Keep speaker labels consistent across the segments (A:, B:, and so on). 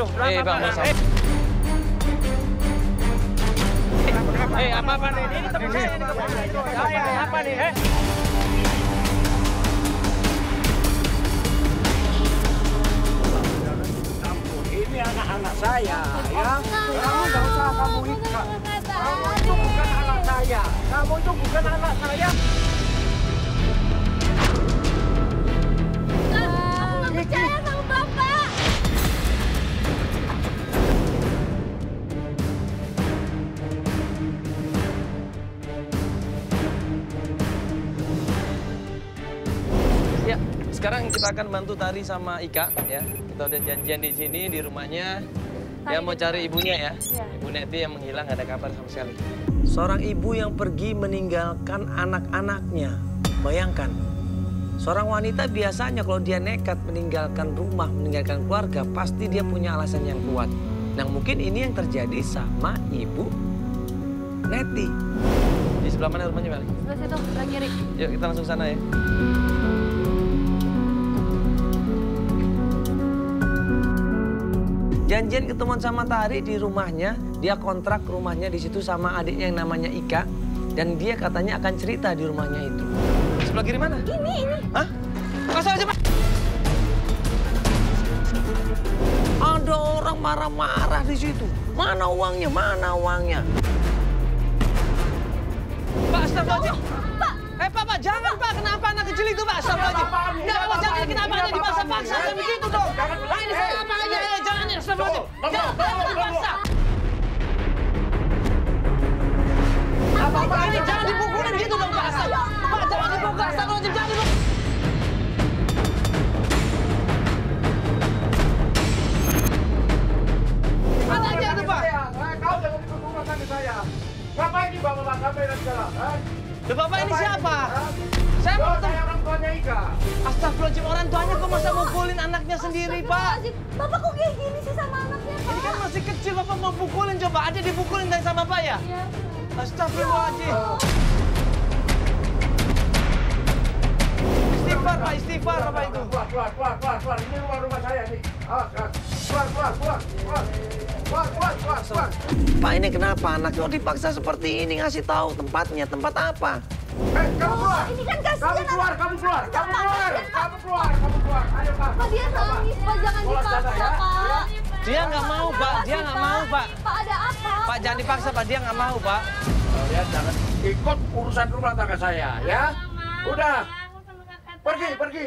A: Aduh,
B: Bang,
A: apa nih? Ini teman saya ini. Apa nih, Ini anak-anak saya, ya. Kamu nggak usah kamu ikat. Kamu itu bukan anak saya. Kamu itu bukan anak saya.
C: Aku nggak percaya sama Bapak.
B: Ya, sekarang kita akan bantu Tari sama Ika, ya. Kita udah janjian di sini, di rumahnya. Dia mau cari ibunya ya. Ibu Neti yang menghilang, nggak ada kabar sama sekali. Seorang ibu yang pergi meninggalkan anak-anaknya. Bayangkan, seorang wanita biasanya kalau dia nekat meninggalkan rumah, meninggalkan keluarga, pasti dia punya alasan yang kuat. Nah, mungkin ini yang terjadi sama Ibu Neti. Di sebelah mana rumahnya, Meli?
C: Sebelah situ, sebelah kiri.
B: Yuk, kita langsung sana ya. Janjian ketemuan sama Tari di rumahnya, dia kontrak rumahnya di situ sama adiknya yang namanya Ika, dan dia katanya akan cerita di rumahnya itu. Sebelah kiri mana?
C: Ini.
B: Hah? Kasih aja, Pak. Ada orang marah-marah di situ. Mana uangnya? Mana uangnya? Pak, astagfirullahaladzim.
C: Pak.
B: Pak, jangan, Pak. Kenapa anak kecil itu, Pak? Astagfirullahaladzim. Enggak, Pak, jangan. Kenapa ada dipaksa-paksa kayak begitu dong? Ini saya apa aja? Jangan, astagfirullahaladzim. Jangan dipaksa. Apa ini? Jangan dipukulin gitu dong, Pak. Pak, jangan dipukul. Astagfirullahaladzim, jangan dipukul. Mana aja itu, Pak?
A: Kau jangan ikut rumah tangga saya. Ngapain ini bawa kamera segala?
B: Loh, Bapak ini siapa? Saya mau ketemu.
A: Saya orang tuanya Ika.
B: Astagfirullahaladzim, orang tuanya kok masa mukulin anaknya sendiri, Pak?
C: Bapak kok kayak gini sih sama anaknya, Pak?
B: Ini kan masih kecil, Bapak mau pukulin. Coba aja dipukulin dari sama Bapak ya?
C: Iya.
B: Astagfirullahaladzim. Istighfar, Pak. Istighfar, Bapak itu.
A: Keluar. Ini rumah saya nih. Keluar.
B: Pak, ini kenapa anaknya kok dipaksa seperti ini? Ngasih tahu tempatnya. Tempat apa?
A: Kamu keluar.
C: Ini kan kasihan.
A: Kamu keluar. Ayo, Pak.
C: Pak, dia nangis, Pak. Jangan dipaksa, Pak.
B: Dia nggak mau, Pak. Dia nggak mau, Pak.
C: Pak, ada apa?
B: Pak, jangan dipaksa, Pak. Dia nggak mau, Pak.
A: Kalian jangan ikut urusan rumah tangga saya, ya. Udah. Pergi.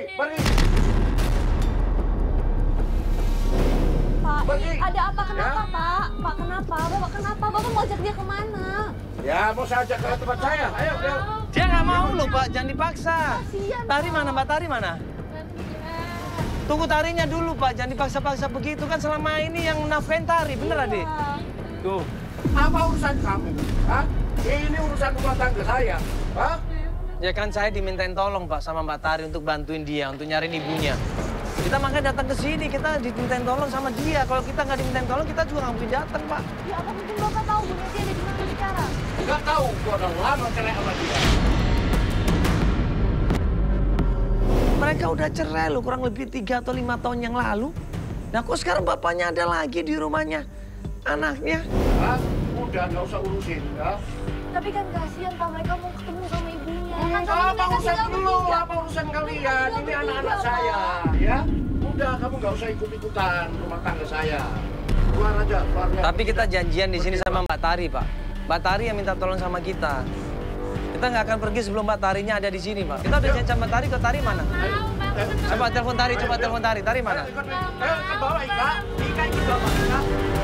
C: Pak,
A: Pergi.
C: ada apa? Kenapa,
A: Ya.
C: Pak? Pak, kenapa? Bapak kenapa? Bapak mau ajak dia kemana?
A: Ya, mau saya ajak ke tempat saya. Ayo.
B: Dia nggak mau loh, Pak. Jangan dipaksa.
C: Kasihan,
B: Tari
C: Pak.
B: mana, Mbak Tari mana? Tunggu Tarinya dulu, Pak. Jangan dipaksa-paksa begitu. Kan selama ini yang nafkahin Tari. Bener,
C: Iya.
B: Adik? Tuh.
A: Apa urusan kamu? Hah? Ini urusan rumah tangga saya. Hah?
B: Ya kan saya dimintain tolong, Pak, sama Mbak Tari untuk bantuin dia, untuk nyariin ibunya. Kita makanya datang ke sini, kita dimintain tolong sama dia. Kalau kita nggak dimintain tolong, kita juga nggak mungkin datang, Pak.
C: Ya, apa mungkin Bapak tahu Bu Neti ada di mana sekarang?
A: Nggak tahu, gua udah lama cerai sama dia.
B: Mereka udah cerai loh, kurang lebih 3 atau 5 tahun yang lalu. Nah, kok sekarang bapaknya ada lagi di rumahnya? Anaknya?
A: Hah? Udah, nggak usah urusin, ya.
C: Tapi kan kasihan, Pak. Mereka mau ketemu sama ibunya. Kan
A: Apa urusan dulu? Apa urusan kalian? Ini anak-anak saya, ya. Udah, kamu nggak usah ikut-ikutan rumah tangga saya. Keluar aja, keluarnya.
B: Tapi kita janjian di sini sama Mbak Tari, Pak. Mbak Tari yang minta tolong sama kita. Kita nggak akan pergi sebelum Mbak Tarinya ada di sini, Pak. Kita udah janji sama Mbak Tari, ke Tari mana? Coba telepon Tari, Tari mana?
A: Ke bawah, Ika. Ika ikut bawa, Ika.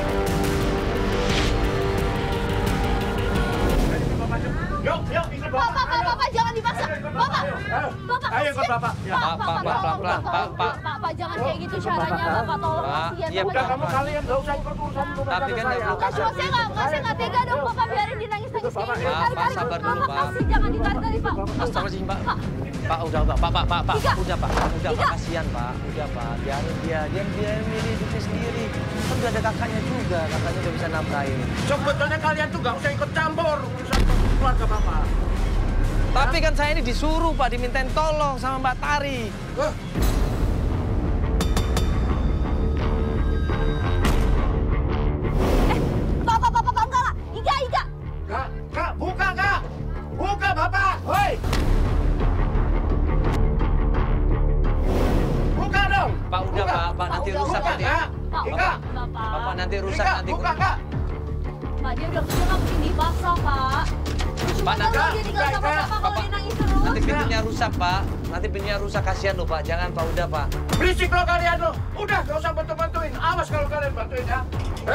A: Yuk, ikut bawa.
C: Bapak, jangan dipaksa. Bapak,
A: Ayo ikut bapak. Ya.
C: Pak, jangan kayak gitu caranya, Bapak. Tolong,
B: Pak,
C: kasihan.
B: iya,
C: Bapak,
A: Udah, kamu kalian nggak usah ikut urusan rumah
B: Tapi
A: tangga
B: kan
A: saya.
B: nggak perlu.
C: saya nggak tega dong, Bapak. Biarin dia nangis-nangis kayak gitu.
B: Pak, sabar dulu,
C: Bapak,
B: Pak.
C: kasih, jangan ditarik-tarik, Pak.
B: Astagfirullahaladzim, Pak. Pak, udah, Pak. Udah, Pak. Kasihan, Pak. Udah, Pak. Biarin dia milih hidupnya sendiri. Kan udah ada kakaknya juga. Kakaknya udah bisa nafkahin.
A: Sebetulnya kalian tuh nggak usah ikut campur urusan keluarga bapak.
B: Tapi kan saya ini disuruh, Pak, dimintain tolong sama Mbak Tari.
A: Kak.
B: Bapak nanti rusak
A: Kak,
B: nanti.
A: buka, Kak.
C: Pak, dia udah kerja nggak mungkin dipaksa, Pak.
B: Pak,
C: Kalau dia tinggal sama Bapak, kalau dia nangis terus.
B: Nanti pintunya rusak, Pak. Nanti pintunya rusak, kasihan loh, Pak. Jangan, Pak. Udah, Pak.
A: Berisik lo kalian lo. Udah, gak usah bantu-bantuin. Awas kalau kalian bantuin ya.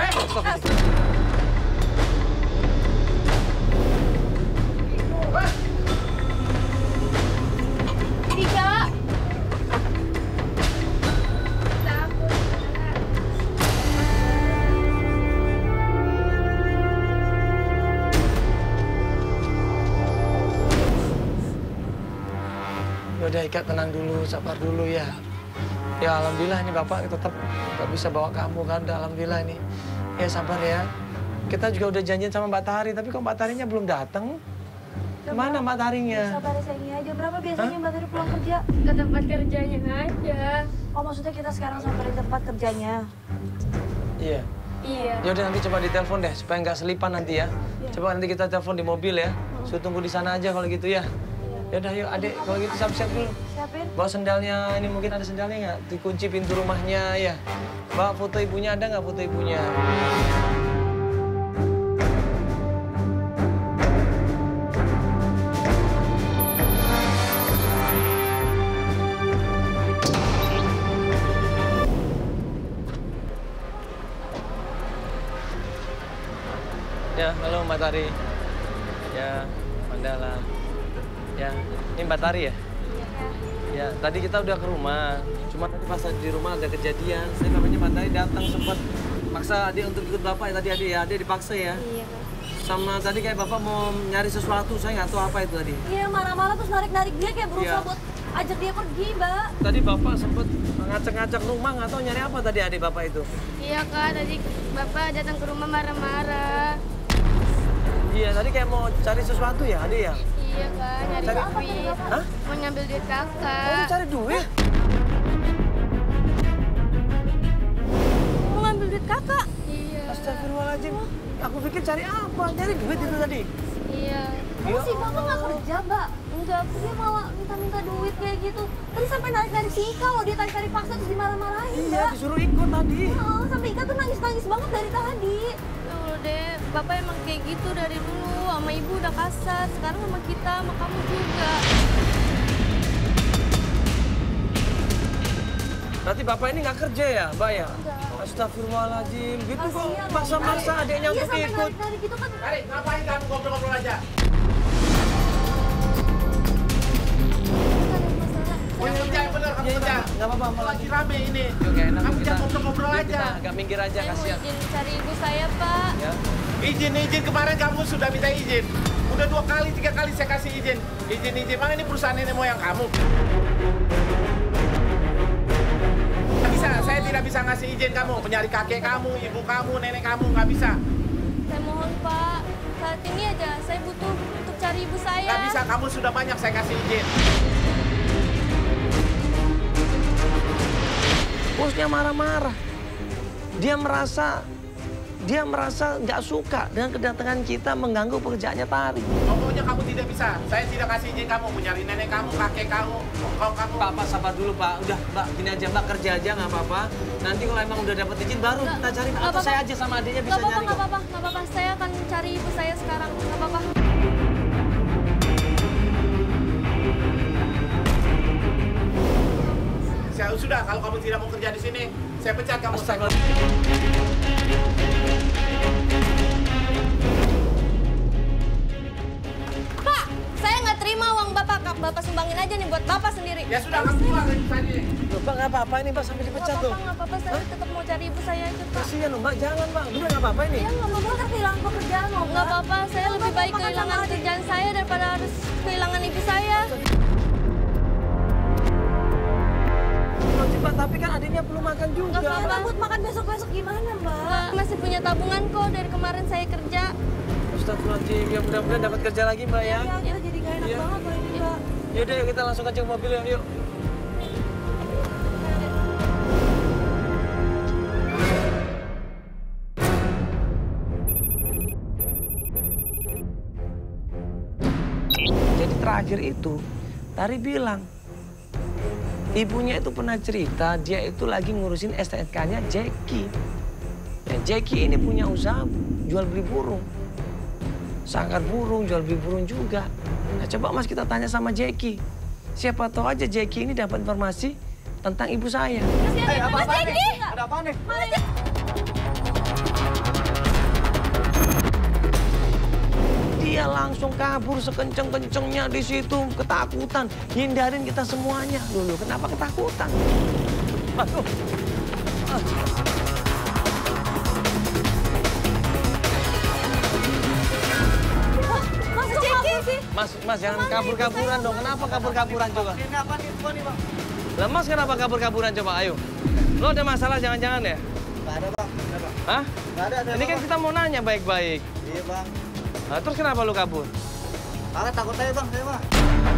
C: Tiga.
B: Yaudah, Ika, tenang dulu, sabar dulu ya. Ya, alhamdulillah ini Bapak tetap gak bisa bawa kamu kan. Alhamdulillah ini. Ya, sabar ya. Kita juga udah janjian sama Mbak Tari, tapi kok Mbak Tarinya belum datang? Kemana Mbak Tarinya?
C: Sabar sayangnya aja. Berapa biasanya Mbak Tari pulang kerja?
D: Ke tempat kerjanya aja.
C: Oh, maksudnya kita sekarang sampai di tempat kerjanya.
B: Iya.
D: Iya.
B: Yaudah, nanti coba ditelepon deh, supaya nggak selipan nanti ya. Coba nanti kita telepon di mobil ya. Suruh tunggu di sana aja kalau gitu ya. Yaudah, yuk adik, kalau gitu siap-siap dulu.
C: Siapin.
B: Bawa sendalnya, ini mungkin ada sendalnya nggak? Dikunci pintu rumahnya ya. Bawa foto ibunya, ada nggak foto ibunya? Ya, halo Mbak Tari. Ya, Mandala. Ya, ini Mbak Tari ya? Ya, tadi kita udah ke rumah. Cuma tadi pas di rumah ada kejadian. Saya namanya Mbak Tari datang sempat maksa adik untuk ikut Bapak ya tadi adik ya. Adik dipaksa ya?
C: Iya.
B: Sama tadi kayak Bapak mau nyari sesuatu, saya nggak tahu apa itu tadi.
C: Iya, marah-marah terus narik-narik dia kayak berusaha
B: Iya.
C: buat ajak dia pergi, Mbak.
B: Tadi Bapak sempat ngacak-ngacak rumah, nggak tahu nyari apa tadi adik Bapak itu.
D: Iya kak, tadi bapak datang ke rumah marah-marah.
B: Iya, tadi kayak mau cari sesuatu ya adik ya?
D: Iya kak, nyari
B: Cari
C: apa tadi,
D: duit.
C: Bapak?
B: Hah?
D: Mau ngambil duit
B: Oh,
D: kakak.
B: cari duit?
C: Mau ngambil duit kakak.
D: Iya.
B: Astagfirullahaladzim. Aku pikir cari apa? Cari duit itu tadi.
D: Iya.
C: Kamu sih Bapak nggak kerja, Mbak? Enggak, dia malah minta-minta duit kayak gitu. Tadi sampai narik-narik si Ika loh, dia tarik-tarik paksa terus dimarah-marahin,
B: Iya,
C: Mbak.
B: disuruh ikut tadi.
C: Oh, sampai Ika tuh nangis-nangis banget dari tadi.
D: Ya udah deh, bapak emang kayak gitu dari dulu. Sama ibu udah kasar, sekarang sama kita, sama kamu juga.
B: Berarti Bapak ini nggak kerja ya, Mbak ya? Astagfirullahaladzim. Gitu kok
C: Kasihan loh,
B: maksa-maksa
C: Mbak.
B: adiknya
C: Iya,
B: untuk
C: sampai
B: ikut.
C: narik-narik gitu kan.
A: Tari, ngapain kamu ngobrol-ngobrol aja? Kamu kerja yang bener, kamu
B: Iya,
A: kerja.
B: nggak apa-apa, malah
A: Lagi rame ini.
B: Oke, enak
A: Kamu
B: kita.
A: jangan ngobrol-ngobrol aja.
B: Kita agak minggir aja,
D: Saya mau
B: kasihan.
D: izin cari ibu saya, Pak.
B: Ya.
A: Izin kemarin kamu sudah minta izin. Udah 2 kali, 3 kali saya kasih izin. Izin. Mana ini perusahaan nenek moyang kamu? Nggak bisa, saya tidak bisa ngasih izin kamu. Mencari kakek kamu, ibu kamu, nenek kamu, nggak bisa.
D: Saya mohon, Pak. Saat ini aja saya butuh untuk cari ibu saya.
A: Nggak bisa, kamu sudah banyak saya kasih izin.
B: Bosnya marah-marah. Dia merasa nggak suka dengan kedatangan kita mengganggu pekerjaannya Tari.
A: Pokoknya kamu tidak bisa. Saya tidak kasih izin kamu mencari nenek kamu, kakek kamu, kamu.
B: Pak, sabar dulu Pak. Udah Mbak, gini aja Mbak, kerja aja nggak apa-apa. Nanti kalau emang udah dapat izin baru kita cari.
D: Nggak
B: Atau
D: apa-apa.
B: saya aja sama adiknya bisa
D: Nggak apa-apa,
B: nyari
D: nggak
B: kok.
D: apa-apa, nggak apa-apa. Saya akan cari ibu saya sekarang. Nggak apa-apa.
A: Saya sudah, kalau kamu tidak mau kerja di sini, saya pecat kamu.
D: Pak, saya nggak terima uang bapak. Bapak sumbangin aja nih buat bapak sendiri.
A: Ya sudah, kamu keluar dari sini.
B: Loh, Mbak, nggak apa-apa ini Mbak sampai
D: Nggak
B: dipecat
D: apa-apa,
B: tuh.
D: nggak apa-apa. Saya tetap mau cari ibu saya aja, Pak.
B: Kasihan loh Mbak, jangan Mbak. Udah nggak apa-apa ini.
C: Ya nggak apa-apa kan kehilangan pekerjaan loh,
D: Nggak apa-apa, saya lebih baik kehilangan kerjaan saya daripada harus kehilangan ibu saya.
B: Loh, Mbak, tapi kan adiknya belum makan juga.
D: Nggak apa-apa.
C: Mbak, buat makan besok-besok gimana, Mbak?
D: Mbak, masih punya tabungan kok dari kemarin saya kerja.
B: Astagfirullahaladzim, ya mudah-mudahan dapat kerja lagi Mbak ya.
C: Ya, kita jadi gak enak
B: Iya.
C: banget loh ini, Mbak.
B: Yaudah yuk kita langsung aja ke mobil yuk. Jadi terakhir itu, Tari bilang, Ibunya itu pernah cerita, dia itu lagi ngurusin STNK-nya Jackie. Ya, Jackie ini punya usaha jual beli burung. Sangkar burung, jual beli burung juga. Nah, coba Mas kita tanya sama Jackie. Siapa tahu aja Jackie ini dapat informasi tentang ibu saya.
C: Mas Jackie!
E: Ada apa nih?
B: Dia langsung kabur sekenceng-kencengnya di situ, ketakutan, hindarin kita semuanya. Dulu kenapa ketakutan? Aduh.
C: Mas Jackie!
B: Mas jangan kabur-kaburan dong. Kenapa kabur-kaburan coba?
E: Ini apa nih? Apa nih, Bang?
B: Lah Mas kenapa kabur-kaburan coba? Ayo. Lo ada masalah jangan-jangan ya?
E: Nggak ada, Bang. Nggak ada, Bang.
B: Hah?
E: Nggak ada,
B: Ini kan kita mau nanya baik-baik.
E: Iya, Bang.
B: Nah, terus kenapa lu kabur?
E: Karena takut aja, Bang, saya mah.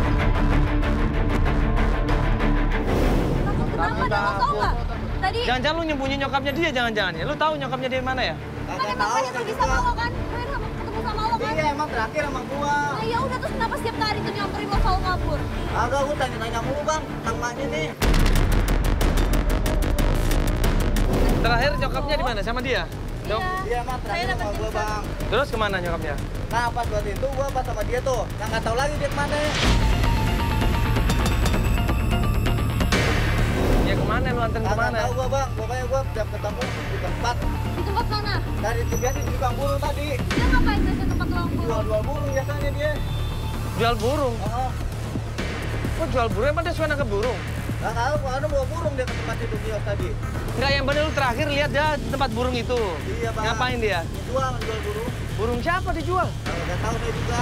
C: Kenapa dah, Mas tahu nggak? Tadi
B: Jangan-jangan lu nyembunyi nyokapnya dia jangan-jangan ya? Lu tahu nyokapnya dia mana ya?
E: Kagak
C: kan
E: tahu,
C: yang pergi sama lo kan? Kemarin ketemu sama lo kan?
E: Iya, emang terakhir sama gua.
C: Nah ya udah terus kenapa setiap kali tuh nyamperin lo selalu kabur?
E: Agak gua tanya-tanya mulu, Bang, tentang maknya nih.
B: Terakhir nyokapnya di mana? Sama dia? Dok.
E: Iya, emang terakhir
D: Saya
E: sama
D: dapat
E: gua,
D: info.
E: Bang.
B: Terus kemana nyokapnya?
E: Nah, pas waktu itu gua pas sama dia tuh. Yang nggak tahu lagi dia kemana.
B: Ya kemana lu anterin
E: Kagak
B: kemana?
E: tahu gua, Bang. Pokoknya gua tiap ketemu di tempat
C: Di tempat mana?
E: dari dia di tukang burung tadi.
C: Dia ngapain biasa tempat tukang burung?
E: Jual-jual burung biasanya dia.
B: Jual burung.
E: Oh,
B: Kok jual burung? Emang dia suka nangkep burung?
E: nggak tahu, ada bawa burung dia ke tempat itu kios tadi.
B: Enggak, yang bener lu terakhir lihat dia di tempat burung itu.
E: Iya, Bang.
B: Ngapain dia?
E: Jual burung.
B: Burung siapa dijual?
E: Nggak tahu dia juga.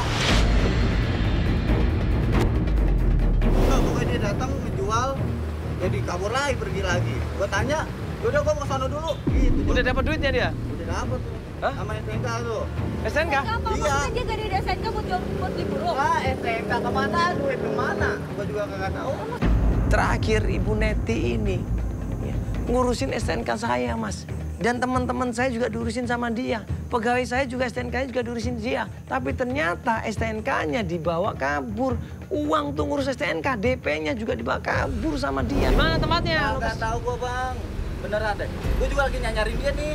E: Nah, pokoknya dia datang menjual, jadi kabur lagi, pergi lagi. Gua tanya, udah gua mau ke sana dulu. Gitu.
B: Udah dapat duitnya dia?
E: Udah dapet tuh.
B: Hah?
E: Sama STNK tuh.
B: STNK?
C: Apa?
E: Iya.
C: Maksudnya dia gak ada SNK buat beli burung?
E: Ah, STNK kemana? Duit kemana? Gua juga kagak tahu.
B: Terakhir Ibu Neti ini ya, ngurusin STNK saya, Mas. Dan teman-teman saya juga diurusin sama dia. Pegawai saya juga STNK-nya juga diurusin dia. Tapi ternyata STNK-nya dibawa kabur. Uang tuh ngurus STNK, DP-nya juga dibawa kabur sama dia. Mana tempatnya?
E: Nggak tahu gua, Bang. Beneran deh. Gua juga lagi nyari dia nih.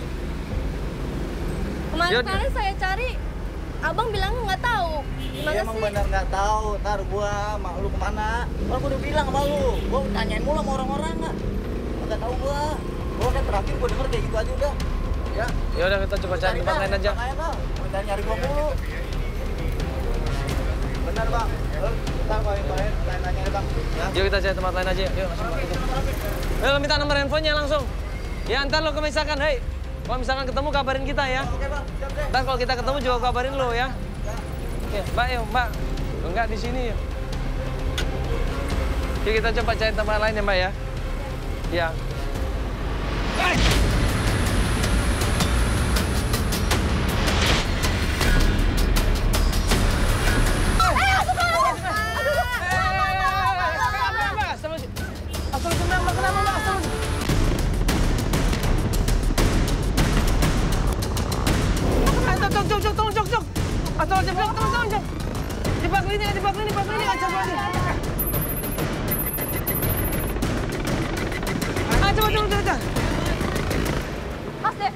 D: Kemarin saya cari, abang bilang nggak tahu. Gimana
E: Emang
D: sih?
E: bener nggak tahu. Ntar gua mak lu kemana? Gua udah bilang sama lu. Gua tanyain mulu sama orang-orang nggak. Nggak tahu gua. Gua kan terakhir gua denger kayak gitu aja udah. Ya.
B: Ya udah kita coba cari tempat lain aja.
E: Makanya kau, minta nyari gua mulu. Bener, Bang. Ntar gua yang lain tanya Bang. Ya.
B: Yuk kita cari tempat lain aja. Yuk langsung masuk. Ayo minta nomor handphonenya langsung. Ya ntar lo misalkan, hei. Kalau misalkan ketemu kabarin kita ya.
E: Oke, Bang. Siap deh.
B: Ntar kalau kita ketemu juga kabarin lo ya. Ya, Mbak, yuk, Mbak. Enggak di sini yuk. Yuk kita coba cari tempat lain ya, Mbak ya. Ya.
C: Mas deh.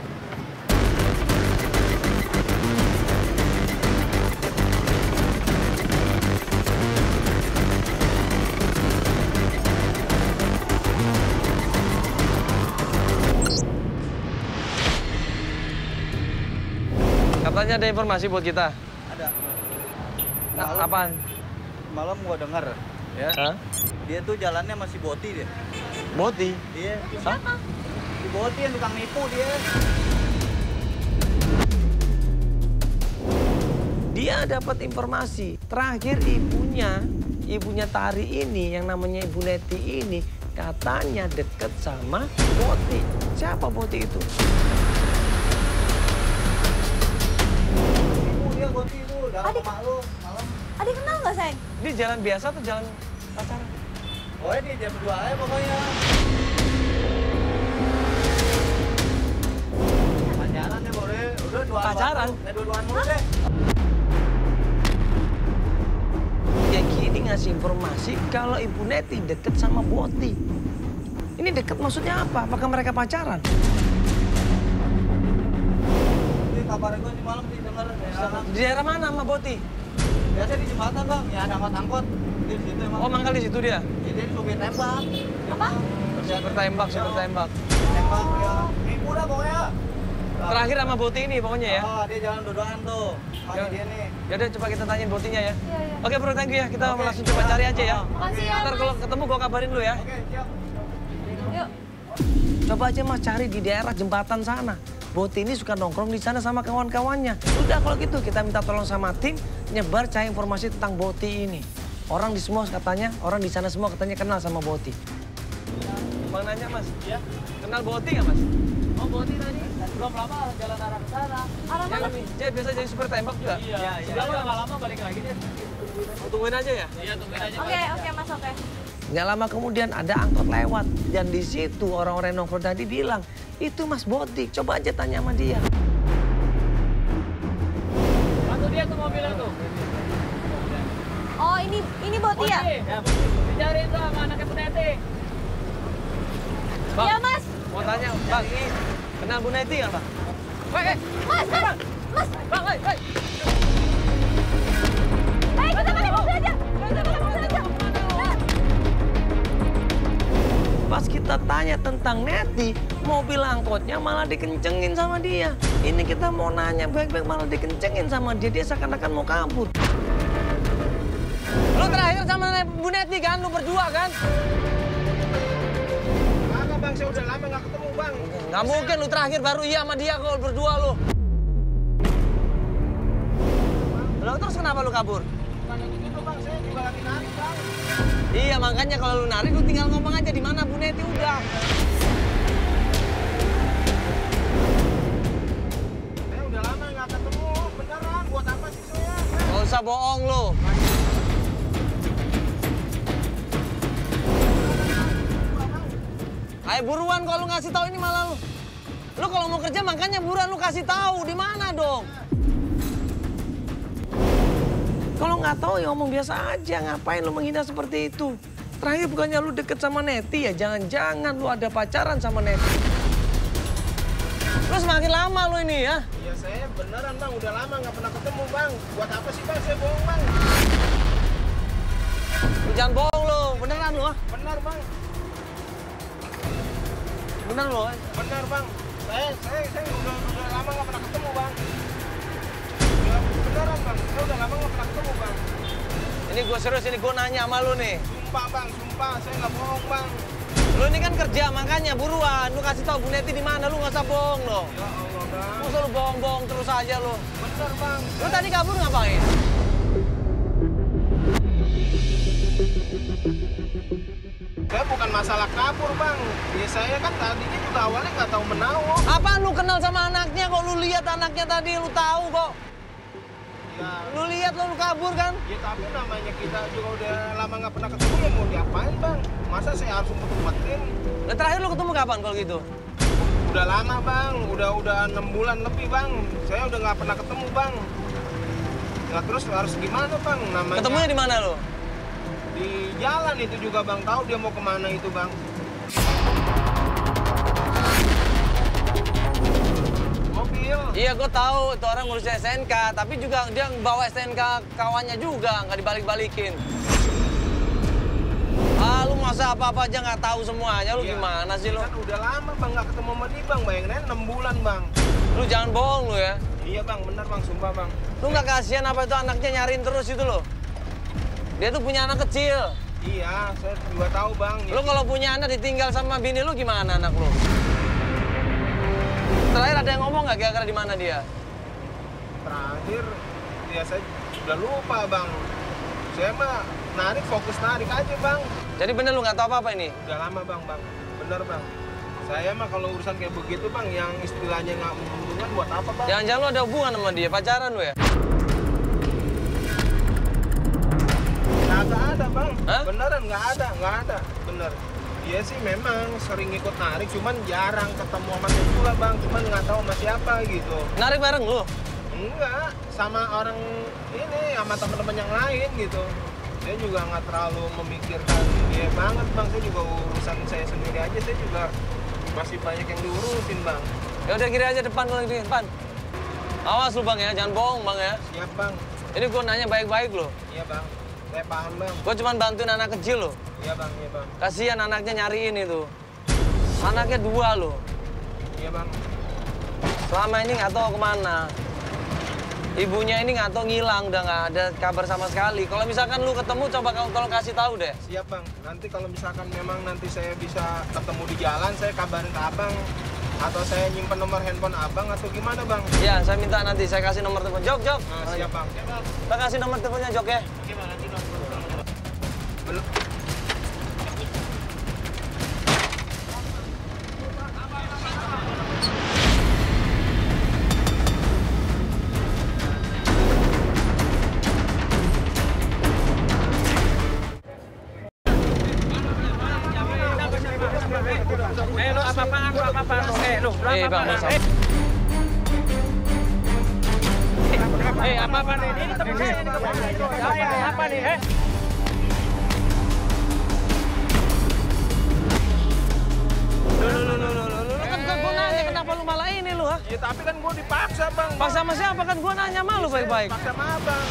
B: Katanya ada informasi buat kita.
E: Ada.
B: Nah, apaan?
E: Malam gua denger ya.
B: Hah?
E: Dia tuh jalannya masih Boti dia.
B: Boti?
E: Dia.
B: Hah?
E: Si Boti yang tukang nipu dia.
B: Dia dapat informasi. Terakhir ibunya Tari ini yang namanya Ibu Neti ini katanya deket sama Boti. Siapa Boti itu?
E: Nipu dia Boti itu. Udah
C: Adik.
E: sama lu malam.
C: Adik kenal nggak, sayang?
B: Ini jalan biasa atau jalan pacaran?
E: Oh ini dia berdua aja pokoknya. Pacaran deh boleh. Udah dua
B: Pacaran?
E: Dua-duaan mulu deh.
B: Yang gini ngasih informasi kalau Ibu Neti deket sama Boti. Ini deket maksudnya apa? Apakah mereka pacaran?
E: Ini kabar gue semalam didengar
B: Di daerah mana sama Boti?
E: biasa di jembatan bang, ya ada angkot-angkot di situ emang.
B: Oh, mangkal di situ dia?
E: Jadi supir tembak.
C: Apa?
B: Bertembak, bertembak.
E: Tembak ya. Ibu dah pokoknya.
B: Terakhir sama Boti ini pokoknya ya?
E: Oh, dia jalan dodoan tuh. Sama dia nih.
B: Yaudah coba kita tanyain Botinya ya.
C: Iya, iya.
B: Oke bro, thank you ya. Kita langsung coba cari aja ya.
C: Makasih ya,
B: Ntar kalau ketemu gua kabarin lu ya.
E: Oke, siap.
C: Yuk.
B: Coba aja Mas cari di daerah jembatan sana. Boti ini suka nongkrong di sana sama kawan-kawannya. Udah kalau gitu kita minta tolong sama tim nyebar cari informasi tentang Boti ini. Orang di semua katanya, orang di sana semua katanya kenal sama Boti. Bang nanya Mas, ya? Kenal Boti nggak Mas?
E: Oh, Boti tadi belum lama jalan arah ke sana.
C: Arah mana?
B: Dia biasa jadi supir tembak juga?
E: Iya. Sebentar nggak lama balik lagi dia.
B: Tungguin aja ya?
E: Iya, tungguin aja.
C: Oke, Mas, oke.
B: Nggak lama kemudian ada angkot lewat. Dan di situ orang-orang nongkrong tadi bilang, itu Mas Boti, coba aja tanya sama dia.
E: Bantu dia tuh mobilnya tuh.
C: Oh, ini Boti ya?
E: Ya, dicariin tuh sama anaknya Bu Neti.
B: Bang,
C: Iya, Mas.
B: mau tanya, Bang, ini kenal Bu Neti nggak Bang?
C: Mas.
B: Bang, hei.
C: Kita balik mobil aja.
B: Pas kita tanya tentang Neti, mobil angkotnya malah dikencengin sama dia. Ini kita mau nanya baik-baik malah dikencengin sama dia. Dia seakan-akan mau kabur. Lu terakhir sama Bu Neti kan? Lu berdua kan?
A: Kagak bang, saya udah lama nggak ketemu bang.
B: Nggak mungkin lu terakhir baru iya sama dia kalau berdua lu. Lalu terus kenapa lu kabur?
A: Bukan gitu bang, saya juga lagi nari bang.
B: Iya makanya kalau lu nari lu tinggal ngomong aja di mana Bu Neti udah.
A: Saya udah lama nggak ketemu, beneran. Buat apa sih saya?
B: Gak usah bohong lu. Ayo buruan kalau lu ngasih tahu ini malah lu. Lu kalau mau kerja makanya buruan lu kasih tahu di mana dong. Kalau nggak tahu ya ngomong biasa aja, ngapain lu menghina seperti itu? Terakhir bukannya lu deket sama Neti ya, jangan-jangan lu ada pacaran sama Neti. Lu semakin lama lu ini ya.
A: Iya saya beneran bang, udah lama nggak pernah ketemu bang. Buat apa sih bang, saya bohong bang.
B: Lu jangan bohong lu, beneran lu ah.
A: Bener bang,
B: Bener lu.
A: bener bang. Saya udah lama nggak pernah ketemu bang. Ya, beneran bang, saya udah lama nggak pernah ketemu bang.
B: Ini gue serius, ini gue nanya sama lu nih.
A: Sumpah bang, sumpah saya nggak bohong bang.
B: Lu ini kan kerja, makanya buruan. Lu kasih tahu Bu Neti di mana, lu nggak usah bohong dong.
A: Ya Allah bang.
B: Masa lu bohong-bohong terus aja lu.
A: Bener bang.
B: Lu tadi kabur ngapain?
A: Saya bukan masalah kabur bang. Ya saya kan tadinya juga awalnya nggak tahu menawa.
B: Apaan lu kenal sama anaknya kok? Lu lihat anaknya tadi, lu tahu kok.
A: Ya,
B: Lu lihat lu kabur kan?
A: ya tapi namanya kita juga udah lama nggak pernah ketemu ya mau diapain bang? Masa saya harus umpetin?
B: Nah, terakhir lu ketemu kapan kalau gitu?
A: Udah lama bang, udah 6 bulan lebih bang. Saya udah nggak pernah ketemu bang. Nah terus harus gimana bang? Namanya
B: Ketemunya di mana lu?
A: di jalan itu juga bang, tahu dia mau kemana itu bang. Mobil.
B: Iya, gue tahu itu orang ngurus SNK, tapi juga dia bawa SNK kawannya juga, nggak dibalik-balikin. Ah, lu masa apa-apa aja nggak tahu semuanya, lu
A: Iya.
B: gimana sih lu?
A: Kan udah lama bang nggak ketemu sama dia bang, bayangin 6 bulan bang.
B: Lu jangan bohong lu ya.
A: Iya bang, bener bang, sumpah bang.
B: Lu nggak kasihan apa itu anaknya nyariin terus itu lo? Dia tuh punya anak kecil.
A: Iya, saya juga tahu bang.
B: Lu kalau punya anak ditinggal sama bini lu gimana anak lu? Terakhir ada yang ngomong nggak kira-kira di mana dia?
A: Terakhir, ya saya sudah lupa bang. Saya mah narik, fokus narik aja bang.
B: Jadi bener lu nggak tahu apa-apa ini?
A: Udah lama bang, bener bang. Saya mah kalau urusan kayak begitu bang, yang istilahnya nggak menguntungkan buat apa bang?
B: Jangan-jangan lu ada hubungan sama dia, pacaran lu ya?
A: Nggak ada bang,
B: Hah?
A: beneran nggak ada, bener. Dia sih memang sering ikut narik, cuman jarang ketemu sama saya juga bang, cuman nggak tahu sama siapa gitu.
B: Narik bareng lu?
A: Enggak, sama orang ini, sama teman-teman yang lain gitu.
F: Saya juga nggak terlalu memikirkan dia banget bang. Saya juga urusan saya sendiri aja. Saya juga masih banyak yang diurusin bang.
B: Ya udah kiri aja depan kalau di depan. Awas lu bang ya, jangan bohong bang ya.
F: Siap bang.
B: Ini gue nanya baik-baik loh.
F: Iya bang. Saya paham bang.
B: Gue cuma bantuin anak kecil loh.
F: Iya bang, iya bang.
B: Kasihan anaknya nyariin itu. Anaknya 2 loh.
F: Iya bang.
B: Selama ini nggak tahu kemana. Ibunya ini nggak tahu ngilang, udah nggak ada kabar sama sekali. Kalau misalkan lu ketemu, coba tolong kasih tahu deh.
F: Siap bang. Nanti kalau misalkan memang nanti saya bisa ketemu di jalan, saya kabarin ke abang. Atau saya nyimpen nomor handphone abang atau gimana bang?
B: Iya, saya minta nanti saya kasih nomor telepon. Jok.
F: Nah, siap bang.
B: Kita kasih nomor teleponnya Jok ya.
F: Gimana nanti belum.
B: Bang, masa?
G: Apa nih? Ini teman saya nih. Apa nih,
B: Lu kan gue nanya kenapa lu malah ini lu, ha?
F: Ya tapi kan gue dipaksa bang.
B: Paksa sama siapa kan gue nanya malu baik-baik.
F: Paksa sama abang.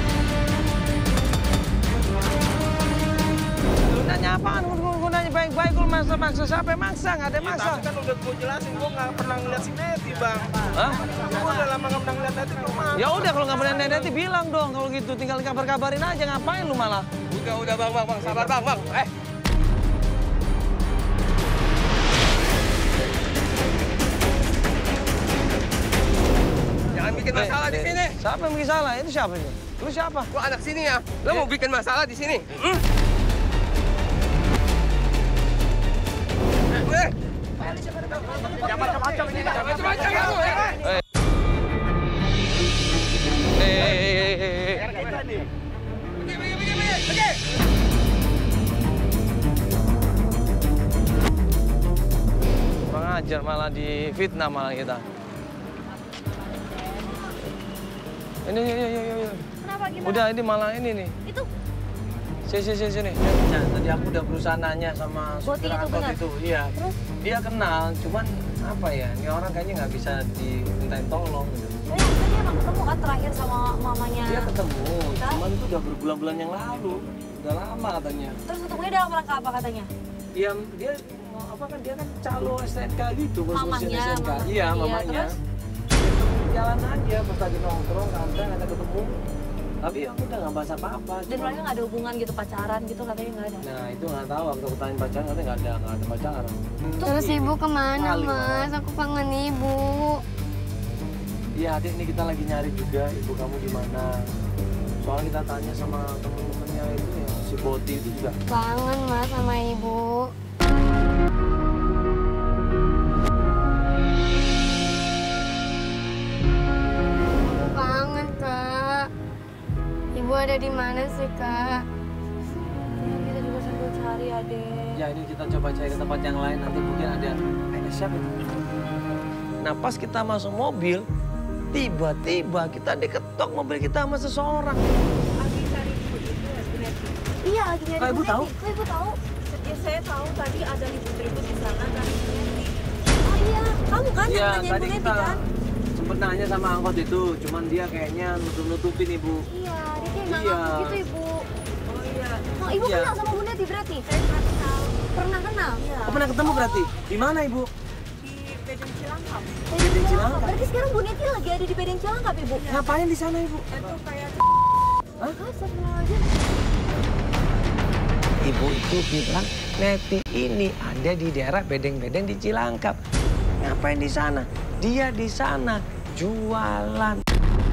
B: Lu nanya apaan? Gue nanya baik-baik, lu maksa siapa yang maksa? Nggak ada yang
F: Ya,
B: maksa.
F: tapi kan udah gue jelasin, gue nggak pernah ngeliat si Neti bang.
B: Hah?
F: Gue udah lama nggak pernah ngeliat Neti, gue maaf.
B: Ya udah kalau nggak pernah nanti bilang dong kalau gitu, tinggal kabar-kabarin aja, ngapain lu malah?
G: Udah bang, sabar bang. Jangan bikin masalah di sini.
B: Siapa yang bikin salah? Itu siapa ini? Lu siapa?
G: Gua anak sini ya. Lo mau bikin masalah di sini? Jangan macam-macam ini. Jangan macam-macam kamu ya. Pergi.
B: Kurang ajar malah di fitnah malah kita. Ini.
C: Kenapa gimana?
B: Udah ini malah ini nih.
C: Itu
B: Sini. Ya, tadi aku udah berusaha nanya sama supir
C: Boti itu
B: angkot
C: benar?
B: itu. Iya.
C: Terus?
B: Dia kenal, cuman apa ya? Ini orang kayaknya nggak bisa dimintain tolong gitu.
C: tadi emang ketemu kan terakhir sama mamanya.
B: Dia ketemu,
C: Hah?
B: cuman itu udah berbulan-bulan yang lalu. Udah lama katanya.
C: Terus ketemunya dalam rangka apa katanya?
B: Dia apa kan dia kan calo STNK gitu, ngurusin
C: Mamanya,
B: STNK.
C: mamanya.
B: Iya,
C: Iya,
B: mamanya.
C: terus?
B: Jalan aja pas lagi nongkrong, santai ada ketemu. Tapi aku udah nggak bahas apa-apa.
C: Dan
B: cuman-
C: mereka nggak ada hubungan gitu pacaran gitu katanya nggak ada.
B: Nah itu nggak tahu, waktu aku tanya pacaran katanya nggak ada pacaran.
D: Terus ibu kemana,
B: Kali,
D: Mas? Aku kangen ibu.
B: Iya adik, ini kita lagi nyari juga ibu kamu di mana. Soalnya kita tanya sama temen-temennya itu ya, si Boti itu juga.
D: Kangen, Mas, sama ibu. Aku kangen, Kak. Ibu ada di mana sih, Kak?
C: Kita juga sambil cari adek.
B: Ya ini kita coba cari ke tempat yang lain, nanti mungkin ada siapa itu. Nah pas kita masuk mobil, tiba-tiba kita diketok mobil kita sama seseorang.
C: Iya lagi nyari
B: Kak, Ibu
C: Bu Neti.
B: tahu?
C: Kok Ibu tahu?
H: Ya, saya tahu tadi ada ribut-ribut di sana kan.
C: Oh iya, kamu kan
B: Iya
C: yang nanyain
B: tadi
C: Bu Neti
B: kita
C: kan?
B: sempet nanya sama angkot itu, cuman dia kayaknya nutup-nutupin ibu.
C: Iya, dia kayak nggak
B: Iya.
C: ngaku gitu Ibu.
H: Oh iya.
C: Oh, Ibu
B: Iya.
C: kenal sama Bu Neti berarti?
H: Saya pernah kenal
C: Pernah kenal?
H: Iya.
B: Oh, pernah ketemu berarti? Di mana ibu?
H: di Bedeng Cilangkap.
C: Bedeng
B: Cilangkap.
C: Berarti sekarang Bu Neti lagi ada di Bedeng Cilangkap Ibu?
B: Ngapain di sana ibu?
H: Itu kayak
B: Hah?
C: Astagfirullahaladzim.
B: Ibu itu bilang Neti ini ada di daerah Bedeng-Bedeng di Cilangkap. Ngapain di sana? Dia di sana jualan.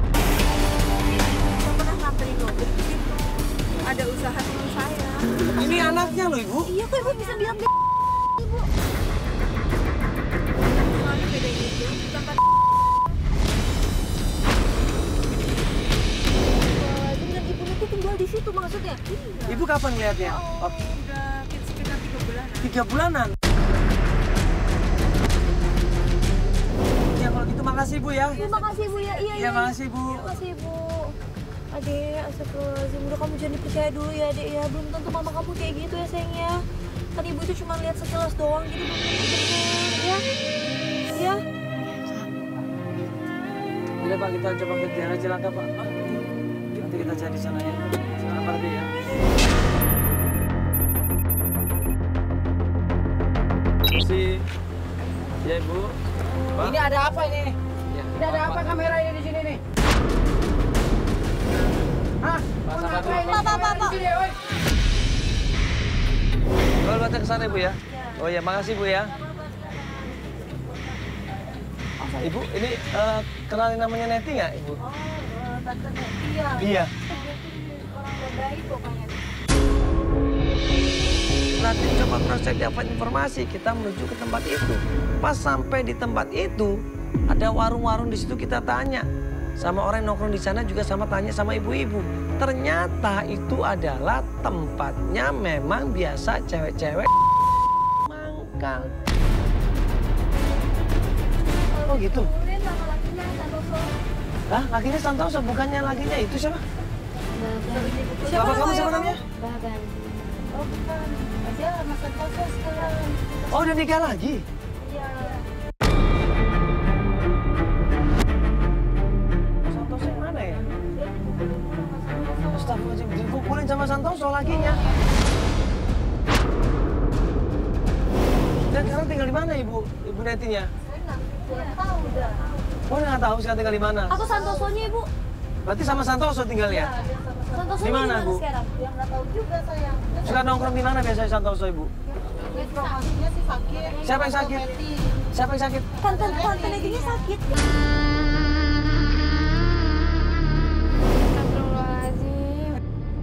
H: saya pernah nganterin mobil di situ. Ada usaha teman saya.
B: Ini anaknya loh ibu.
C: Iya kok Ibu bisa bilang Ibu?
H: Soalnya Bedeng itu tempat
C: Dan Ibu Neti tinggal di situ maksudnya?
B: Ibu kapan lihatnya? Oh,
H: udah sekitar 3 bulan.
B: 3 bulanan. Ya kalau gitu makasih ibu ya.
C: Terima kasih Bu ya. Iya,
B: Iya makasih ibu.
C: Makasih Bu. Adek, astagfirullahaladzim. Udah kamu jangan dipercaya dulu ya, Dek ya. Belum tentu mama kamu kayak gitu ya, sayang ya. Kan ibu itu cuma lihat sekilas doang, jadi belum tentu benar, ya. Ya.
B: Boleh Pak, kita coba ke daerah Cilangkap Pak. Nanti kita cari sana ya. Sekarang Pak ya. Masih. Ya Ibu. Pak.
G: Ini ada apa ini?
B: Ya,
G: Ini ada apa kamera ini di sini nih? Hah?
B: Pak, sabar dulu.
C: Pak.
G: Di sini, oi.
B: Kalau baca ke sana Ibu ya. Oh ya, makasih Bu ya. Ibu, ini kenalin namanya Neti nggak Ibu?
C: Oh, Tante Neti ya.
B: Iya.
C: Orang baik pokoknya.
B: Nanti coba cross-check dapat informasi, kita menuju ke tempat itu. Pas sampai di tempat itu, ada warung-warung di situ kita tanya. Sama orang yang nongkrong di sana juga sama tanya sama ibu-ibu. Ternyata itu adalah tempatnya memang biasa cewek-cewek mangkal. Oh gitu? Hah? Lakinya Santoso, bukannya lakinya itu siapa?
C: Siapa
B: Bapak kamu siapa namanya?
C: Baban. Oh bukan, dia sama Santoso sekarang.
B: Oh udah nikah lagi?
C: Iya.
B: Santoso yang mana ya? Astagfirullahaladzim, dipukulin sama Santoso lakinya. Dan sekarang tinggal di mana Ibu Netinya?
C: Saya nggak tahu dah.
B: Oh nggak tahu sekarang tinggal di mana?
C: Atau Santosonya Ibu?
B: Berarti sama Santoso tinggal ya?
C: Santoso
B: Di mana, Bu?
C: sekarang? Yang nggak tahu juga saya.
B: Suka nongkrong di mana biasanya Santoso Ibu?
H: Informasinya sih sakit.
B: Siapa yang sakit? Siapa yang sakit?
C: Tante Netinya sakit.
D: Astagfirullahaladzim.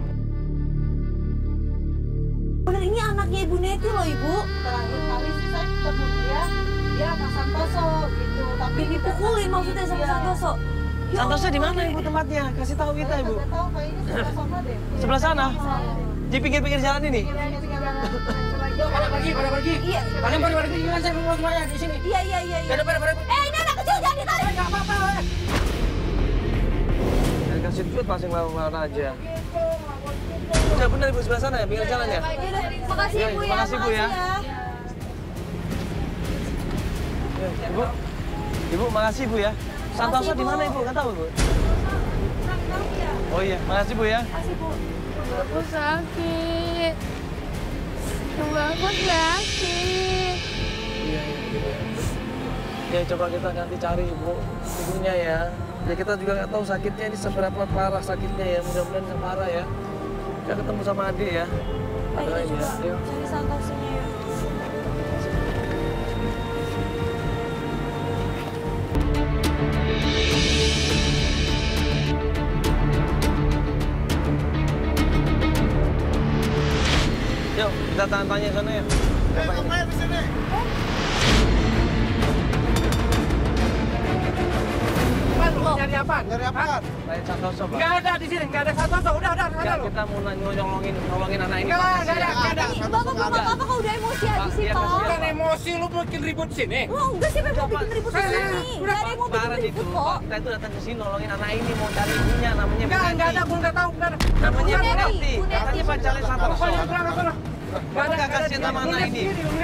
C: Bener ini anaknya Ibu Neti loh Ibu.
H: Terakhir kali sih saya ketemu dia sama Santoso gitu. Tapi
C: Dipukulin maksudnya sama Santoso. Ya
B: Santoso di
C: Allah,
B: mana
C: Dek.
B: Ibu tempatnya? Kasih tahu kita Ibu.
H: nggak tahu kayaknya sebelah sana deh.
B: Sebelah sana? Di pinggir-pinggir jalan ini?
G: Pada pergi.
C: Iya.
G: Kalian pada pergi, jangan saya mau semuanya di sini.
C: Iya.
G: Pada.
C: Ini anak kecil jangan ditarik.
G: Nggak apa-apa.
B: Jangan kasih duit masing lawan aja. Udah bener Ibu sebelah sana ya, pinggir jalan ya?
C: Makasih
B: Iya,
C: Ibu ya.
B: makasih, Bu, ya. Ibu, makasih Bu ya. Santoso di mana Ibu? Nggak tahu Ibu. Oh iya, makasih Bu ya.
C: Makasih Bu.
D: Aku sakit. Aku sakit.
B: Iya. Ya coba kita nanti cari ibunya ya. Ya kita juga nggak tahu sakitnya ini seberapa parah sakitnya ya. Mudah-mudahan nggak parah ya. Kita ketemu sama adik ya.
C: Ayo
B: Doain
C: coba
B: ya. Ayo.
C: cari Santosonya ya.
B: Yuk, kita tanya sana ya.
F: Ngapain di sini?
G: Nyari apa?
F: Nyari apa?
B: Lain Santoso, Pak.
G: Nggak ada di sini, nggak ada Santoso. Udah,
B: Ya,
G: sana lu.
B: kita mau nolongin anak ini.
G: Nggak
B: Pak.
G: ada.
C: Bapak belum apa-apa kok udah emosi aja
B: Pak,
C: sih
B: dia
C: Pak.
B: kasihan.
G: Bukan emosi, lu bikin ribut sini.
C: Oh enggak sih, mau bikin ribut di sini. Nggak ada yang mau bikin
B: Parah
C: ribut
B: itu.
C: kok.
B: Kita itu datang ke sini nolongin anak ini mau cari ibunya namanya Bu
G: Nggak
B: Neti.
G: ada, gua nggak tahu, nggak ada.
B: Namanya Bu
C: Bu Neti.
B: Neti.
C: Bu Neti.
B: Katanya pacarnya Santoso.
G: Pokoknya pulang, sana.
B: Bapak nggak kasihan sama anak ini.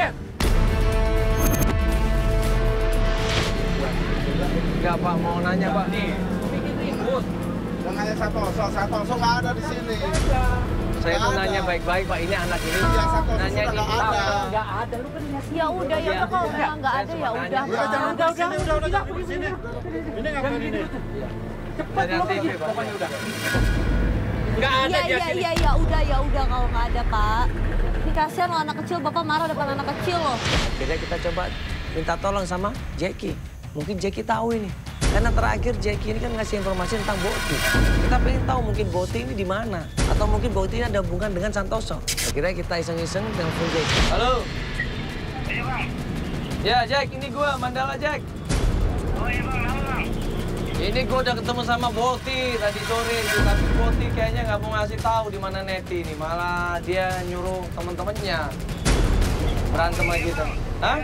B: Enggak Pak, mau nanya Pak.
F: Jangan nanya Santoso nggak ada di sini.
B: Saya mau
F: Nggak
B: nanya
F: ada.
B: baik-baik Pak, ini anak ini.
F: Iya, Santoso
B: Nanya
F: sudah
B: ini
F: nggak ada.
G: Nggak ada, lu kan
C: Ya udah ya udah kalau memang nggak ada ya udah.
G: udah.
F: di sini. Ini ngapain ini?
G: Cepat lu pergi. Pokoknya udah. Nggak ada dia sini.
C: Iya ya udah kalau nggak ada Pak. Ini kasihan loh anak kecil, Bapak marah depan anak kecil loh.
B: Akhirnya kita coba minta tolong sama Jackie. Mungkin Jackie tahu ini. Karena terakhir Jackie ini kan ngasih informasi tentang Boti. Kita pengen tahu mungkin Boti ini di mana. Atau mungkin Boti ini ada hubungan dengan Santoso. Akhirnya kita iseng-iseng telepon Jackie. Halo. Iya Bang. Ya Jack, ini gua Mandala Jack. Oh iya Bang. Ini gua udah ketemu sama Boti tadi sore. Tapi Boti kayaknya nggak mau ngasih tahu di mana Neti ini. Malah dia nyuruh teman-temannya berantem lagi tuh. Hah?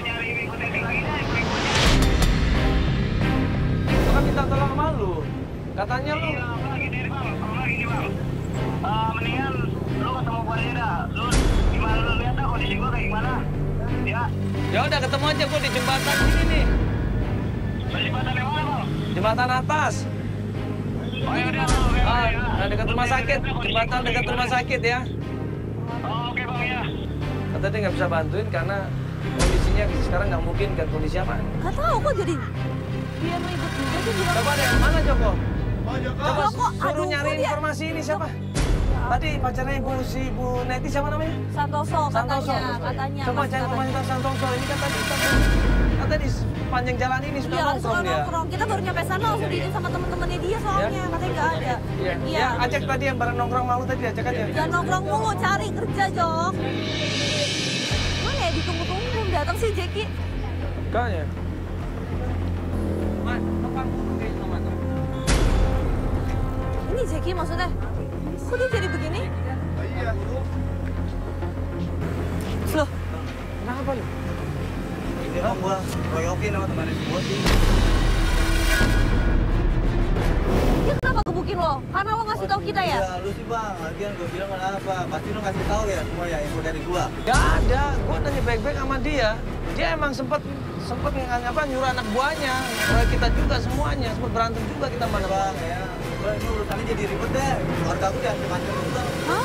B: Kan minta tolong sama lu. Katanya lu.
I: Iya, aku lagi diri bang. Aku lagi nih bang. Mendingan lu ketemu gua aja dah. Lu gimana, lu lihat dah kondisi gua kayak gimana? Ya.
B: Ya udah ketemu aja gua di jembatan sini nih.
I: Jembatan yang mana bang?
B: Jembatan atas.
I: Oh ya udah bang.
B: Ah, dekat rumah sakit. Jembatan dekat rumah sakit ya.
I: Oh, oke bang ya.
B: Kata dia nggak bisa bantuin karena kondisinya sekarang nggak mungkin kan, kondisi apa?
C: Nggak tahu kok jadi dia ribet juga sih bilang.
B: Coba deh, mana Joko?
A: Oh, Joko.
B: Coba
C: Kok,
B: suruh
C: aduh,
B: nyari
C: kok dia-
B: informasi ini siapa? Tadi pacarnya ibu Bu Neti siapa namanya?
C: Santoso
B: Santoso.
C: katanya.
B: Coba
C: Mas,
B: cari informasi
C: katanya.
B: tentang Santoso. Ini kan tadi kata di panjang jalan ini suka
C: Iya,
B: nongkrong
C: suka
B: dia.
C: nongkrong. Kita baru nyampe sana langsung diizin sama temen-temennya dia soalnya. Katanya nggak ada.
B: Iya. Ya, ajak tadi yang bareng nongkrong malu tadi ajak aja.
C: Jangan nongkrong mulu, cari kerja, Jok. Mana ya ditunggu-tunggu belum datang sih, Jeki?
B: Kayaknya. Man, numpang dulu kayaknya sama tuh.
C: Ini Jeki maksudnya? Kok dia jadi begini?
A: Iya.
C: Loh,
B: Kenapa lu?
E: Ini bang gua royokin sama temannya si Boti.
C: dia kenapa gebukin lo? Karena lo ngasih tahu kita ya?
E: Iya, lu sih bang. Lagian gua bilang kenapa? Pasti lu kasih tahu ya semua ya info dari gua.
B: Gak ada, gua nanya baik-baik sama dia. Dia emang sempet nyuruh anak buahnya, nyuruh kita juga semuanya, sempet berantem juga kita mana
E: Bang ya. Gua ini urusannya jadi ribet deh. Keluarga aku diancam-ancam juga.
C: Hah?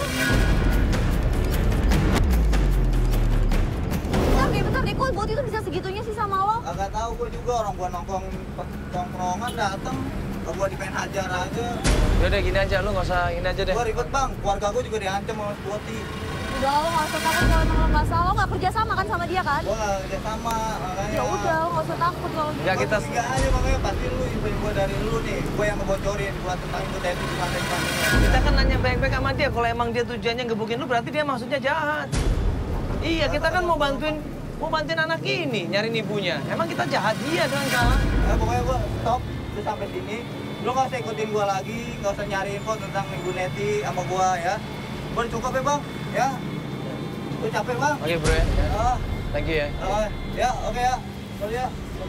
C: Bentar deh, kok Boti itu bisa segitunya sih sama lo?
E: Agak tahu gua juga, orang gua nongkrongan dateng. Gua dipengen hajar aja.
B: Yaudah gini aja, lu nggak usah ini aja deh.
E: Gua ribet bang, keluarga gua juga diancam sama si Boti.
C: Udah, lo nggak usah takut kalau emang lo nggak salah. Lo nggak kerja sama kan sama dia kan?
E: Gua nggak kerja sama, makanya.
C: Ya udah, lo nggak usah takut kalau gitu.
B: Ya kita
E: Tiga aja makanya pasti lu info dari lu nih. Gua yang ngebocorin buat tentang itu tadi gimana.
B: kita kan nanya baik-baik sama dia. Kalau emang dia tujuannya ngebukin lu, berarti dia maksudnya jahat. Iya, kita kan mau bantuin anak ini nyariin ibunya. Emang kita jahat dia dengan salah.
E: Nah, pokoknya gua stop lu sampai sini. Lu nggak usah ikutin gua lagi, nggak usah nyari info tentang Ibu Neti sama gua ya. Gua udah cukup ya bang, ya. Gua capek bang.
B: Oke bro ya,
E: Ah,
B: thank you ya.
E: ya oke ya. Sorry ya.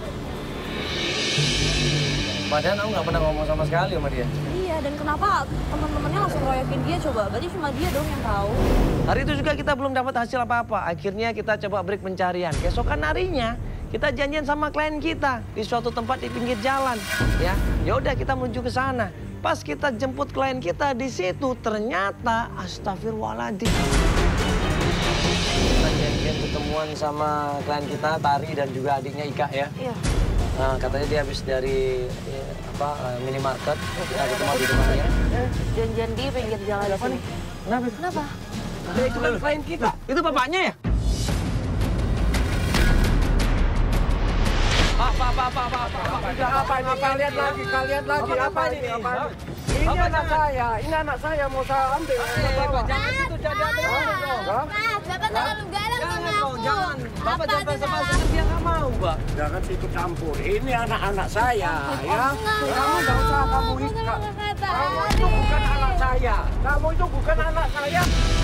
B: Padahal aku nggak pernah ngomong sama sekali sama dia.
C: Iya, dan kenapa teman-temannya langsung royokin dia coba? Berarti cuma dia dong yang tahu.
B: Hari itu juga kita belum dapat hasil apa-apa. Akhirnya kita coba break pencarian. Keesokan harinya kita janjian sama klien kita di suatu tempat di pinggir jalan. Ya udah kita menuju ke sana. Pas kita jemput klien kita di situ, ternyata astagfirullahaladzim. Kita janjian ketemuan sama klien kita, Tari dan juga adiknya Ika ya.
C: Iya.
B: Nah, katanya dia habis dari minimarket. Kita ketemu di rumahnya.
C: Janjian di pinggir jalan di sini.
B: Kenapa?
C: Kenapa?
B: Itu kan klien kita. Itu bapaknya ya? Pak.
A: Kalian lagi apa ini? Ini anak saya mau saya ambil.
B: Pak, jangan itu jangan
D: Bapak terlalu galak sama aku.
B: Jangan. Bapak jangan basa-basi, dia nggak mau, Pak.
A: Jangan ikut campur. Ini anak-anak saya, ya. Kamu nggak usah kamu ikat. Kamu itu bukan anak saya. Kamu itu bukan anak saya.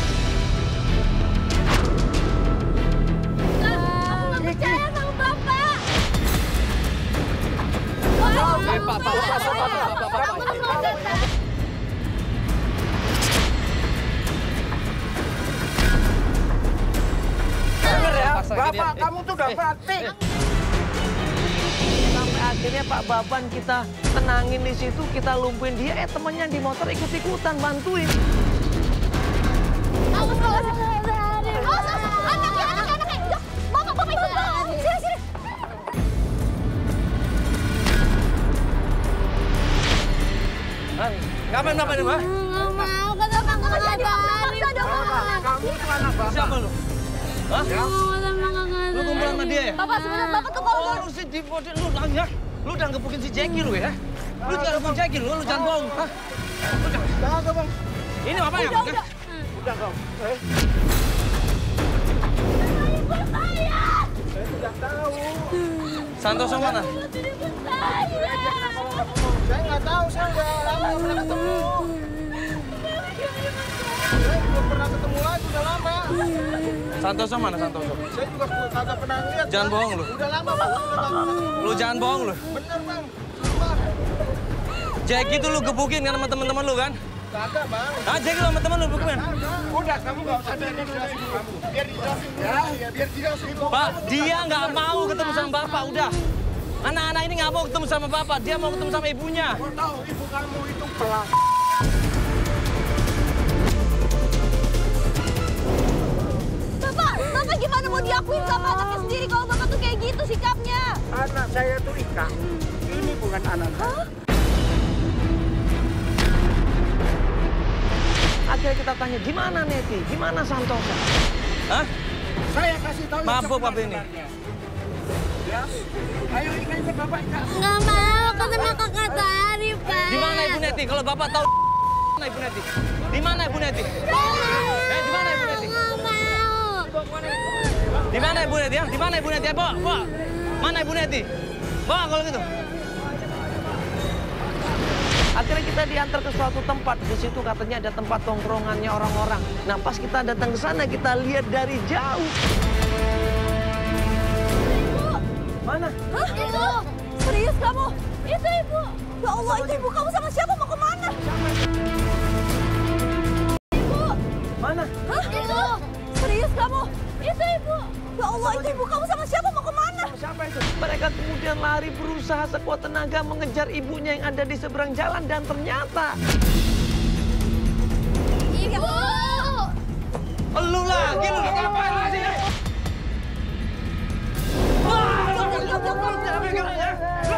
D: Aku nggak percaya sama Bapak.
B: Pak.
A: Dengar ya, Bapak kamu tuh udah mati.
B: Sampai akhirnya Pak Baban kita tenangin di situ, kita lumpuhin dia. Temennya di motor ikut-ikutan bantuin.
C: Anaknya. Bapak ikut dong. Sini.
B: Ngapain Bapak ini, Pak?
D: Nggak mau, kata Bapak nggak ada.
A: Kamu itu anak Bapak.
B: Siapa lu? Hah?
D: Lu
B: kumpul sama dia ya?
C: Bapak sebenarnya Bapak tuh kalau
B: Oh, lu sih di lu lagi ya? Lu udah ngebukin si Jackie lu ya? Lu jangan ngebukin Jackie lu jangan bohong. Hah? Lu jangan.
A: Jangan, Bang.
B: Ini apa ya?
A: Udah, Bang. Saya sudah tahu.
B: Santoso mana?
A: Saya nggak tahu, saya udah lama nggak pernah ketemu. Saya belum pernah ketemu lagi, udah lama.
B: Santoso mana Santoso?
A: Saya juga kagak pernah lihat.
B: Jangan bohong lu.
A: Udah lama, Bang. Udah lama nggak ketemu.
B: Lu jangan bohong lu.
A: Bener, Bang. Sumpah.
B: Jackie tuh lu gebukin kan sama teman-teman lu kan?
F: Kagak, Bang.
B: Ah, Jackie lu sama teman lu gebukin.
A: Udah, kamu nggak usah dijelasin kamu. Biar dijelasin ya, biar dijelasin.
B: Pak, dia nggak mau ketemu sama bapak, udah. Anak-anak ini nggak mau ketemu sama bapak, dia mau ketemu sama ibunya.
A: Gua tahu ibu kamu itu pelak.
C: Bapak gimana mau diakuin sama anaknya sendiri kalau bapak tuh kayak gitu sikapnya?
A: Anak saya tuh Ika. Ini bukan anak saya.
B: Akhirnya kita tanya, gimana Neti? Gimana Santosa? Hah?
A: Saya kasih tahu
B: Mabuk apa ini?
A: Ya. Ayo Ika ikut bapak Ika.
D: Nggak mau ketemu kakak Tari, Pak.
B: Di mana Ibu Neti? Kalau bapak tahu mana Ibu Neti? Di mana Ibu Neti? Di mana Ibu Neti?
D: Nggak mau.
B: Di mana Ibu Neti ya? Di mana Ibu Neti? Bawa, bawa. Mana Ibu Neti? Bawa kalau gitu. Akhirnya kita diantar ke suatu tempat. Di situ katanya ada tempat tongkrongannya orang-orang. Nah, pas kita datang ke sana, kita lihat dari jauh.
C: Ibu!
B: Mana?
C: Hah? Ibu! Serius kamu? Itu ibu! Ya Allah, itu ibu kamu sama siapa? Mau kemana? Ibu!
B: Mana?
C: Hah? Ibu! Serius kamu? Itu ibu! Ya Allah, itu ibu kamu sama siapa? Mau kemana?
B: Siapa itu? Mereka kemudian lari berusaha sekuat tenaga mengejar ibunya yang ada di seberang jalan dan ternyata...
D: Ibu!
B: Lu lagi, lu ngapain lagi? Wah, lu pegang ya.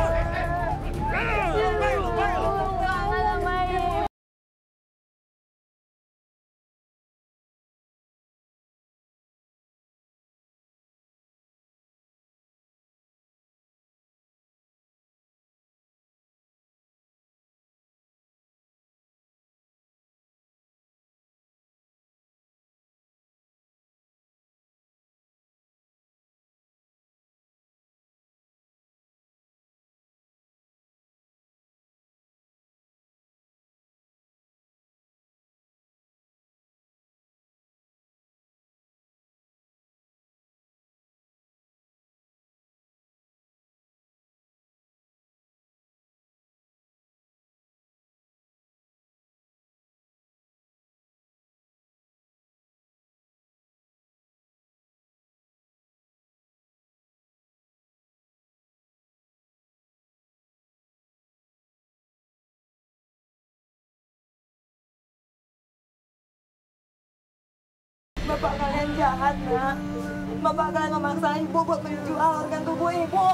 H: Bapak kalian jahat, Nak. Bapak kalian memaksa ibu buat menjual organ tubuh ibu.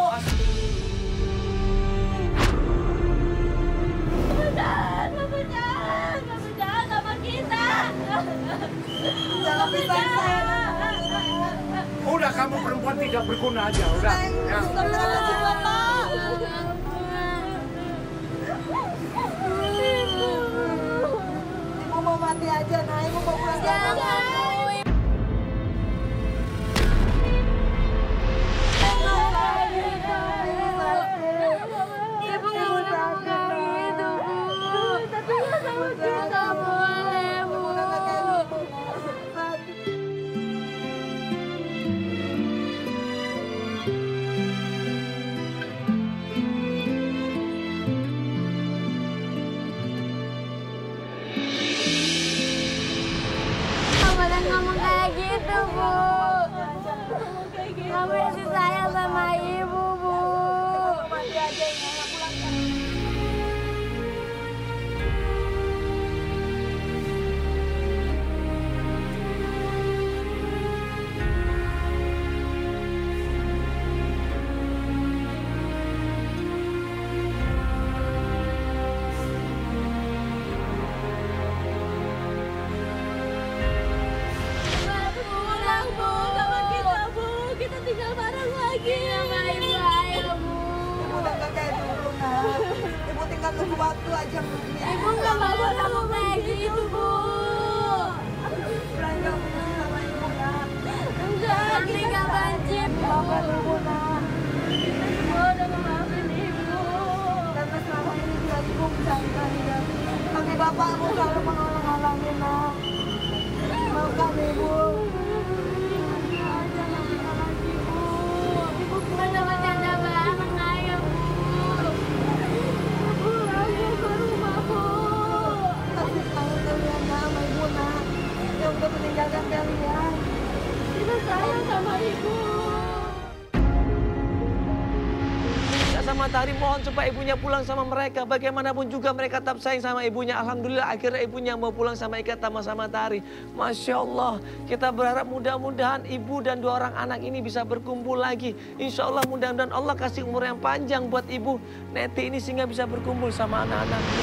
C: Bapak jahat sama kita.
H: Jangan pisahin saya.
A: Udah, kamu perempuan tidak berguna aja, udah. Ya.
H: Astagfirullahaladzim, Bapak. Ibu mau mati aja, Nak. Ibu mau pulang ke rumah.
D: Ngomong kayak gitu, Bu. Kamu masih sayang sama ibu, Bu.
H: Mati aja ya, pulang.
C: Kita tinggal bareng lagi sama ibu, ayo, Bu.
H: Ibu udah gak kayak dulu, Nak. Ibu tinggal tunggu waktu aja, Bu.
D: Ibu nggak mau kamu kayak gitu, Bu.
H: Pulang gak putus sama ibu, Nak.
D: Enggak, nanti nggak banjir, Bu.
H: Maafkan ibu, Nak.
D: Ibu udah maafin ibu.
H: Karena selama ini juga ibu mencari ya. Tapi bapakmu selalu menghalang-halangi, Nak. Maafkan ibu.
D: Ibu cuma bercanda bareng, ayo, Bu. Ibu,
B: Matahari mohon supaya ibunya pulang sama mereka. Bagaimanapun juga mereka tetap sayang sama ibunya. Alhamdulillah akhirnya ibunya mau pulang sama Ika sama Matahari. Masya Allah, kita berharap mudah-mudahan ibu dan 2 orang anak ini bisa berkumpul lagi. Insya Allah mudah-mudahan Allah kasih umur yang panjang buat ibu Neti ini sehingga bisa berkumpul sama anak-anaknya.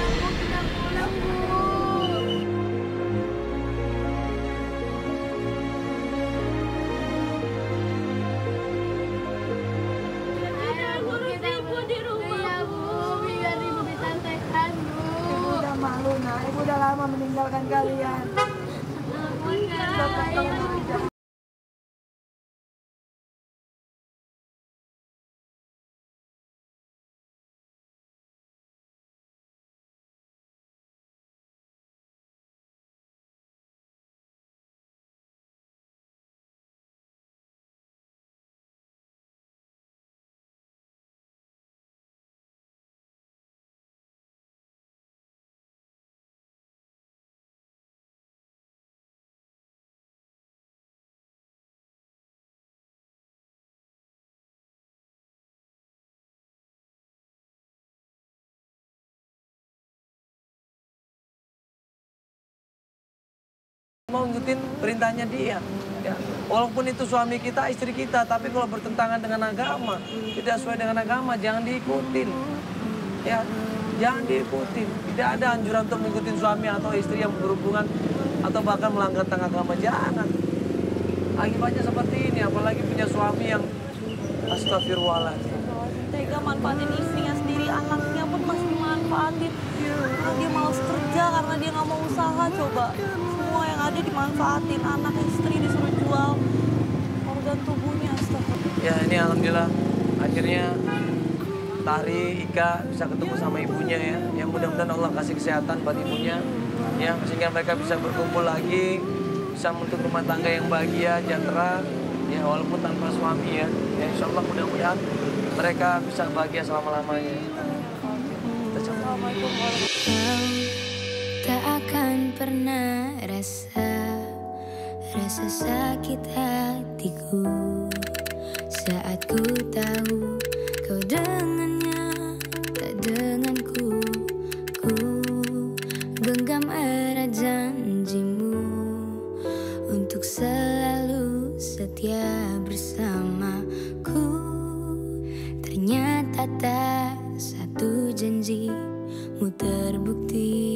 H: Ibu udah lama meninggalkan kalian. Bapak tolong bijak.
B: Mau ngikutin perintahnya dia. Ya. Walaupun itu suami kita, istri kita, tapi kalau bertentangan dengan agama, tidak sesuai dengan agama, jangan diikutin. Ya, jangan diikutin. Tidak ada anjuran untuk mengikuti suami atau istri yang berhubungan atau bahkan melanggar tentang agama. Jangan. Akibatnya seperti ini, apalagi punya suami yang astagfirullahaladzim.
C: Tega manfaatin istrinya sendiri, anaknya pun masih dimanfaatin. Karena dia malas kerja, karena dia nggak mau usaha, coba. Semua yang ada dimanfaatin, anak, istri disuruh jual organ tubuhnya, astagfirullah.
B: Ya ini alhamdulillah, akhirnya Tari, Ika bisa ketemu sama ibunya ya. Yang mudah-mudahan Allah kasih kesehatan buat ibunya. Ya, sehingga mereka bisa berkumpul lagi, bisa membentuk rumah tangga yang bahagia, sejahtera. Ya, walaupun tanpa suami ya. Ya insya Allah mudah-mudahan mereka bisa bahagia selama-lamanya.
C: Assalamualaikum warahmatullahi wabarakatuh.
J: Tak akan pernah rasa sakit hatiku saat ku tahu kau dengannya tak denganku. Ku genggam erat janjimu untuk selalu setia bersamaku. Ternyata tak satu janjimu terbukti.